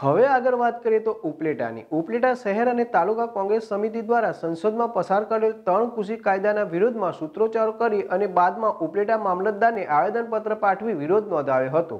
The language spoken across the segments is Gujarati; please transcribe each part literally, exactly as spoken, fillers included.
હવે આગળ વાત કરીએ તો ઉપલેટાની ઉપલેટા શહેર અને તાલુકા કોંગ્રેસ સમિતિ દ્વારા સંસદમાં પસાર કરેલ ત્રણ કૃષિ કાયદાના વિરોધમાં સૂત્રોચ્ચારો કરી અને બાદમાં ઉપલેટા મામલતદારને આવેદનપત્ર પાઠવી વિરોધ નોંધાવ્યો હતો।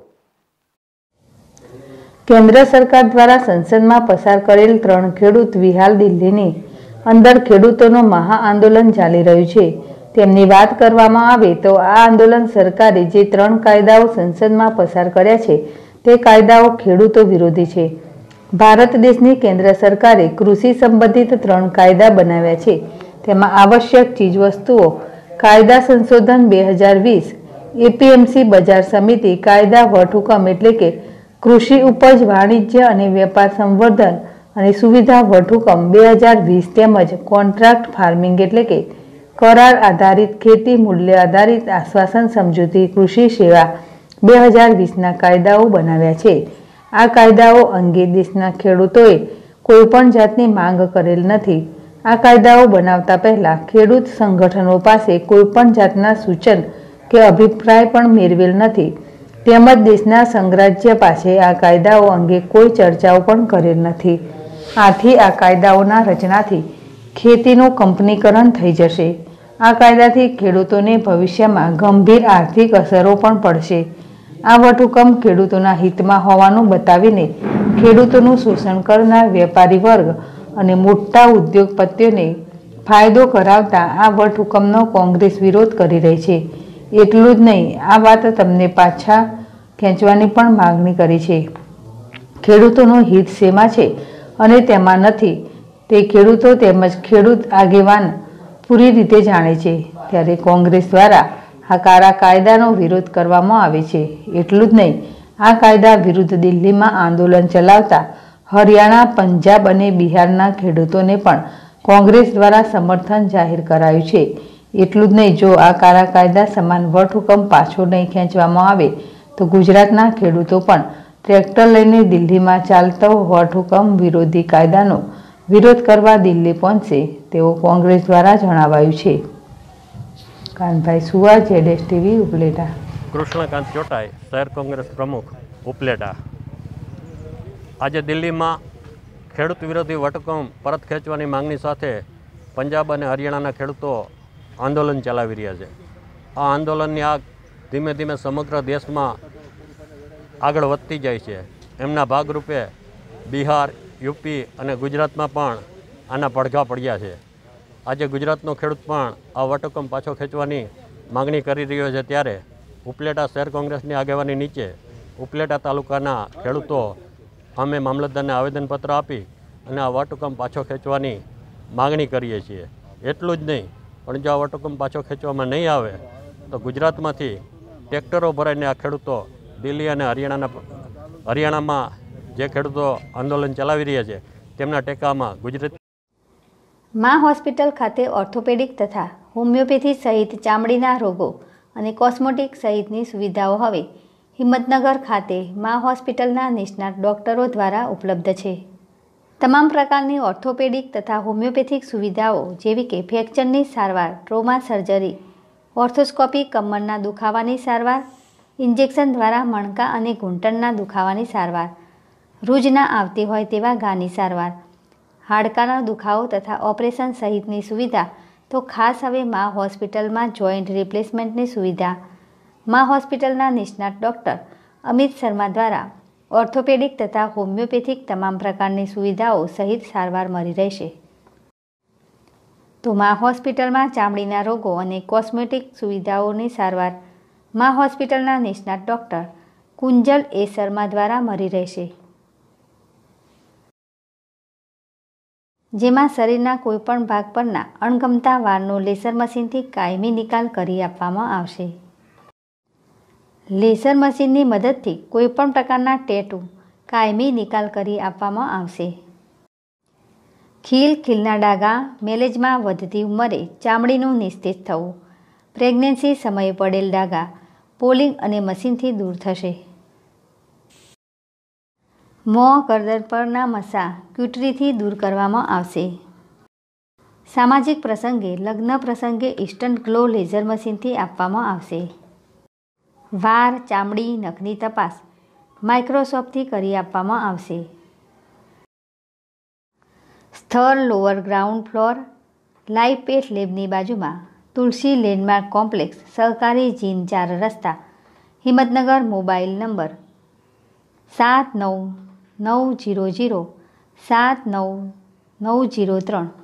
કેન્દ્ર સરકાર દ્વારા સંસદમાં પસાર કરેલ ત્રણ ખેડૂત વિહાલ દિલ્હીની અંદર ખેડૂતોનો મહા આંદોલન ચાલી રહ્યું છે તેમની વાત કરવામાં આવે તો આ આંદોલન સરકારે જે ત્રણ કાયદાઓ સંસદમાં પસાર કર્યા છે તે કાયદાઓ ખેડૂતો વિરોધી છે। ભારત દેશની કેન્દ્ર સરકારે કૃષિ સંબંધિત ત્રણ કાયદા બનાવ્યા છે તેમાં આવશ્યક ચીજવસ્તુઓ કાયદા સંશોધન બે હજાર વીસ એપીએમસી બજાર સમિતિ કાયદા વટહુકમ એટલે કે કૃષિ ઉપજ વાણિજ્ય અને વેપાર સંવર્ધન અને સુવિધા વટહુકમ બે હજાર વીસ તેમજ કોન્ટ્રાક્ટ ફાર્મિંગ એટલે કે કરાર આધારિત ખેતી મૂલ્ય આધારિત આશ્વાસન સમજૂતી કૃષિ સેવા બે હજાર વીસના કાયદાઓ બનાવ્યા છે। આ કાયદાઓ અંગે દેશના ખેડૂતોએ કોઈપણ જાતની માંગ કરેલ નથી। આ કાયદાઓ બનાવતા પહેલા ખેડૂત સંગઠનો પાસે કોઈપણ જાતના સૂચન કે અભિપ્રાય પણ મેળવેલ નથી તેમજ દેશના સંઘરાજ્ય પાસે આ કાયદાઓ અંગે કોઈ ચર્ચાઓ પણ કરેલ નથી। આથી આ કાયદાઓના રચનાથી ખેતીનું કંપનીકરણ થઈ જશે। આ કાયદાથી ખેડૂતોને ભવિષ્યમાં ગંભીર આર્થિક અસરો પણ પડશે। આ વટહુકમ ખેડૂતોના હિતમાં હોવાનું બતાવીને ખેડૂતોનું શોષણ કરનાર વેપારી વર્ગ અને મોટા ઉદ્યોગપતિઓને ફાયદો કરાવતા આ વટહુકમનો કોંગ્રેસ વિરોધ કરી રહી છે। એટલું જ નહીં આ વાત તમને પાછા ખેંચવાની પણ માગણી કરી છે। ખેડૂતોનું હિત શેમાં છે અને તેમાં નથી તે ખેડૂતો તેમજ ખેડૂત આગેવાન પૂરી રીતે જાણે છે ત્યારે કોંગ્રેસ દ્વારા આ કાળા કાયદાનો વિરોધ કરવામાં આવે છે। એટલું જ નહીં આ કાયદા વિરુદ્ધ દિલ્હીમાં આંદોલન ચલાવતા હરિયાણા પંજાબ અને બિહારના ખેડૂતોને પણ કોંગ્રેસ દ્વારા સમર્થન જાહેર કરાયું છે। એટલું જ નહીં જો આ કાળા કાયદા સમાન વટહુકમ પાછો નહીં ખેંચવામાં આવે તો ગુજરાતના ખેડૂતો પણ ટ્રેક્ટર લઈને દિલ્હીમાં ચાલતો વટહુકમ વિરોધી કાયદાનો વિરોધ કરવા દિલ્હી પહોંચશે તેવું કોંગ્રેસ દ્વારા જણાવાયું છે। કાનભાઈ સુવા જેડેશ ટીવી ઉપલેટા। કૃષ્ણકાંત ચોટાઈ શહેર કોંગ્રેસ પ્રમુખ ઉપલેટા। આજે દિલ્હીમાં ખેડૂત વિરોધી વટહુકમ પરત ખેંચવાની માંગણી સાથે પંજાબ અને હરિયાણાના ખેડૂતો આંદોલન ચલાવી રહ્યા છે। આ આંદોલનની આગ ધીમે ધીમે સમગ્ર દેશમાં આગળ વધતી જાય છે। એમના ભાગરૂપે બિહાર યુપી અને ગુજરાતમાં પણ આના પડઘા પડ્યા છે। આજે ગુજરાતનો ખેડૂત પણ આ વટહુકમ પાછો ખેંચવાની માગણી કરી રહ્યો છે ત્યારે ઉપલેટા શહેર કોંગ્રેસની આગેવાની નીચે ઉપલેટા તાલુકાના ખેડૂતો અમે મામલતદારને આવેદનપત્ર આપી અને આ વટહુકમ પાછો ખેંચવાની માગણી કરીએ છીએ। એટલું જ નહીં પણ જો આ વટહુકમ પાછો ખેંચવામાં નહીં આવે તો ગુજરાતમાંથી ટ્રેક્ટરો ભરાઈને આ ખેડૂતો દિલ્હી અને હરિયાણાના હરિયાણામાં જે ખેડૂતો આંદોલન ચલાવી રહ્યા છે તેમના ટેકામાં ગુજરાત મા હોસ્પિટલ ખાતે ઓર્થોપેડિક તથા હોમિયોપેથી સહિત ચામડીના રોગો અને કોસ્મેટિક સહિતની સુવિધાઓ હવે હિંમતનગર ખાતે મા હોસ્પિટલના નિષ્ણાત ડૉક્ટરો દ્વારા ઉપલબ્ધ છે। તમામ પ્રકારની ઓર્થોપેડિક તથા હોમિયોપેથિક સુવિધાઓ જેવી કે ફ્રેક્ચરની સારવાર ટ્રોમા સર્જરી ઓર્થોસ્કોપી કમરના દુખાવાની સારવાર ઇન્જેક્શન દ્વારા મણકા અને ઘૂંટણના દુખાવાની સારવાર રૂજ ના આવતી હોય તેવા ઘાની સારવાર હાડકાનો દુખાવો તથા ઓપરેશન સહિતની સુવિધા તો ખાસ હવે મા હોસ્પિટલમાં જોઈન્ટ રિપ્લેસમેન્ટની સુવિધા મા હોસ્પિટલના નિષ્ણાત ડૉક્ટર અમિત શર્મા દ્વારા ઓર્થોપેડિક તથા હોમિયોપેથિક તમામ પ્રકારની સુવિધાઓ સહિત સારવાર મળી રહેશે। તો મા હોસ્પિટલમાં ચામડીના રોગો અને કોસ્મેટિક સુવિધાઓની સારવાર મા હોસ્પિટલના નિષ્ણાત ડૉક્ટર કુંજલ એ શર્મા દ્વારા મળી રહેશે જેમાં શરીરના કોઈપણ ભાગ પરના અણગમતા વાળનો લેસર મશીનથી કાયમી નિકાલ કરી આપવામાં આવશે। લેસર મશીનની મદદથી કોઈપણ પ્રકારના ટેટુ કાયમી નિકાલ કરી આપવામાં આવશે। ખીલ ખીલના ડાઘા મેલેજમાં વધતી ઉંમરે ચામડીનું નિસ્તેજ થવું પ્રેગ્નન્સી સમયે પડેલ ડાઘા પોલિંગ અને મશીનથી દૂર થશે। મોં ગરદન પરના મસા ક્યુટરીથી દૂર કરવામાં આવશે। સામાજિક પ્રસંગે લગ્ન પ્રસંગે ઇન્સ્ટન્ટ ગ્લો લેઝર મશીનથી આપવામાં આવશે। વાળ ચામડી નખની તપાસ માઇક્રોસ્કોપથી કરી આપવામાં આવશે। સ્થળ lower ground floor, live pet લેબની બાજુમાં, તુલસી લેન્ડમાર્ક કોમ્પ્લેક્સ, સહકારી જીન ચાર રસ્તા, હિંમતનગર. મોબાઈલ નંબર સાત નવ નવ જીરો જીરો સાત નવ નવ જીરો ત્રણ.